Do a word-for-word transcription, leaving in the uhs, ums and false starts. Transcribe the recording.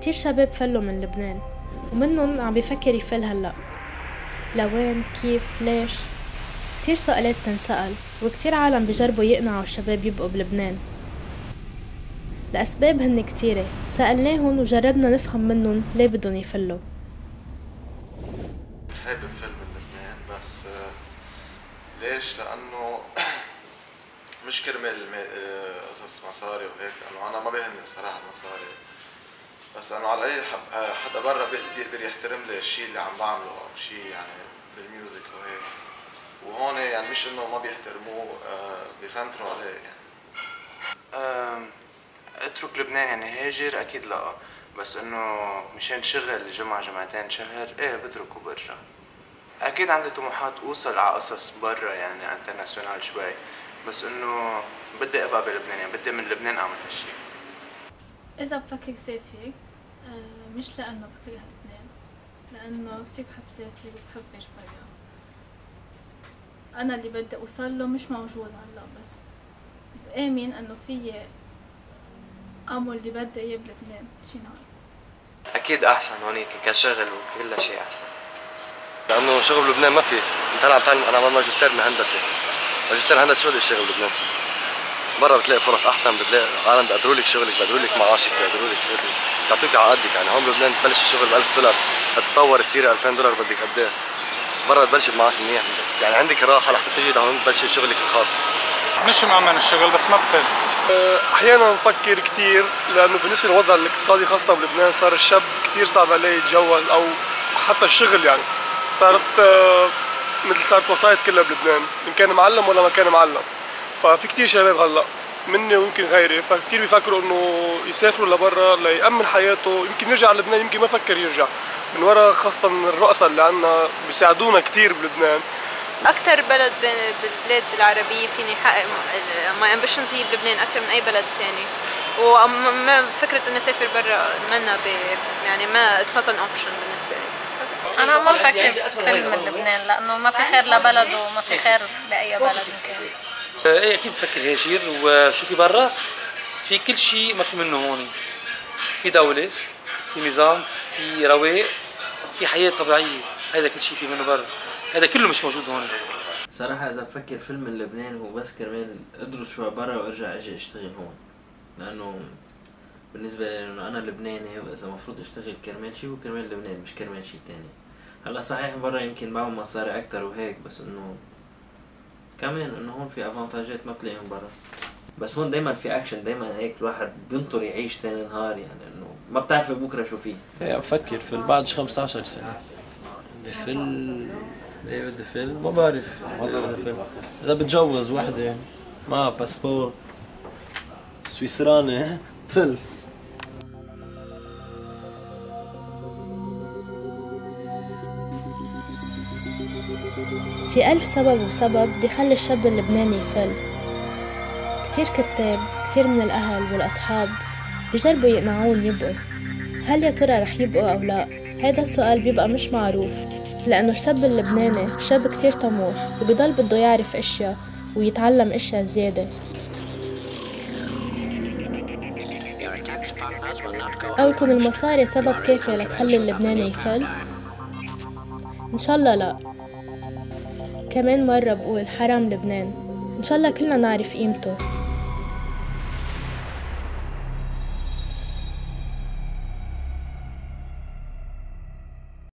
كتير شباب فلوا من لبنان ومنهم عم بيفكر يفل هلأ. لوين؟ كيف؟ ليش؟ كتير سؤالات تنسأل، وكتير عالم بيجربوا يقنعوا الشباب يبقوا بلبنان لأسباب هن كتيرة. سألناهن وجربنا نفهم منهم ليه بدهم يفلوا. حابب فل من لبنان، بس ليش؟ لأنه مش كرمال قصص مصاري وهيك، لأنه أنا ما بيهمني صراحة المصاري، بس أنه على القليل حدا برا بيقدر يحترم لي الشيء اللي عم بعمله أو شيء يعني بالميوزك وهيك. وهون يعني مش إنه ما بيحترموه، بيفنتروا عليه يعني. اترك لبنان يعني هاجر أكيد لا، بس إنه مشان شغل جمعة جمعتين شهر إيه بترك وبرجع. أكيد عندي طموحات أوصل على قصص برا يعني انترناسيونال شوي، بس إنه بدي أبقى بلبنان، يعني بدي من لبنان أعمل هالشي. إذا بفكر سافر مش لأنه بكره لبنان، لأنه كتير بحب سافر وبحب اعيش برا. أنا اللي بدي أوصل له مش موجود هلا، بس بآمن إنه فيي أعمل اللي بدي إياه بلبنان شي نهار. أكيد أحسن هونيك كشغل وكل شيء أحسن، لأنه شغل بلبنان ما في. أنت هلا عم تعلم، أنا عمل ماجستير من هندسة، ماجستير هندسة شو بدي أشتغل بلبنان؟ برا بتلاقي فرص أحسن، بتلاقي عالم بيقدروا لك شغلك، بيقدروا لك معاشك، بيقدروا لك شغلك، بيعطوك على قدك. يعني هون بلبنان بتبلش الشغل ب ألف دولار، تتطور تصير ألفين دولار بدك قد إيه؟ برا بتبلش بمعاش منيح، يعني عندك راحة لحتى تجي لهون تبلشي شغلك الخاص. مش مأمن الشغل بس ما بفل. احيانا بفكر كثير، لانه بالنسبه للوضع الاقتصادي خاصه بلبنان صار الشاب كثير صعب عليه يتجوز او حتى الشغل. يعني صارت مثل صارت وسايط كلها بلبنان، ان كان معلم ولا ما كان معلم. ففي كثير شباب هلا مني ويمكن غيري فكثير بيفكروا انه يسافروا لبرا ليأمن حياته، يمكن يرجع على لبنان، يمكن ما فكر يرجع من ورا. خاصه الرؤساء اللي عندنا بيساعدونا كثير بلبنان. أكثر بلد بالبلاد العربية فيني حقق ماي امبيشنز هي بلبنان أكثر من أي بلد تاني، وما فكرة إني أسافر برا منا يعني ما it's not an option بالنسبة لي. بس أنا ما بفكر فيلم من لبنان لأنه ما في خير لبلده وما في خير لأي بلد كان. إيه أكيد بفكر هاجر وشوفي برا في كل شيء ما في منه هون. في دولة، في نظام، في رواق، في حياة طبيعية، هذا كل شيء في منه برا، هذا كله مش موجود هون. صراحة إذا بفكر فيلم من لبنان هو بس كرمال أدرس شوي برا وأرجع أجي أشتغل هون، لأنه بالنسبة لي إنه أنا لبناني وإذا مفروض أشتغل كرمال شي هو كرمال لبنان مش كرمال شي تاني. هلا صحيح برا يمكن بعمل مصاري أكتر وهيك، بس إنه كمان إنه هون في أفانتاجات ما بتلاقيهم برا، بس هون دايما في أكشن، دايما هيك الواحد بينطر يعيش تاني نهار، يعني إنه ما بتعرف بكرة شو فيه. إيه بفكر في بعد خمسة عشر سنة في ايه بدي فيلم ما بعرف اذا بتجوز وحده معها باسبور سويسراني فيلم. في ألف سبب وسبب بيخلي الشاب اللبناني يفل. كتير كتاب، كتير من الأهل والأصحاب بيجربوا يقنعون يبقوا. هل يا ترى رح يبقوا أو لا؟ هذا السؤال بيبقى مش معروف، لأنه الشاب اللبناني شاب كتير طموح وبيضل بده يعرف اشياء ويتعلم اشياء زيادة. قولكن المصاري سبب كافي لتخلي اللبناني يفل؟ إن شاء الله لا. كمان مرة بقول حرام لبنان، إن شاء الله كلنا نعرف قيمته.